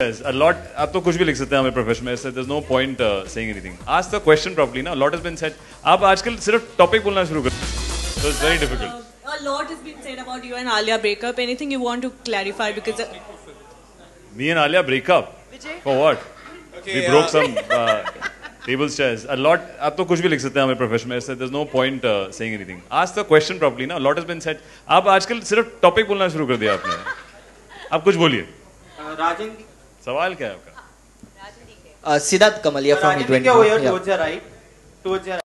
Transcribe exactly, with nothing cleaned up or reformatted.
A lot. आप तो कुछ भी लिख सकते हैं हमारे प्रोफेशन में. There's no point uh, saying anything. Ask the question properly. ना. A lot has been said. आप आजकल सिर्फ टॉपिक बोलना शुरू कर. So it's very difficult. Uh, a lot has been said about you and Alia breakup. Anything you want to clarify? Because uh, me and Alia break up. Vijay? For what? Okay, we uh, broke some uh, tables, chairs. A lot. आप तो कुछ भी लिख सकते हैं हमारे profession में. There's no point uh, saying anything. Ask the question properly. ना. A lot has been said. आप आजकल सिर्फ टॉपिक बोलना शुरू कर दिया आपने. आप कुछ बोलिए. Rajan. सवाल क्या है आपका? Uh, Sidharth Malhotra from E twenty. Rajan, towards your right. Towards your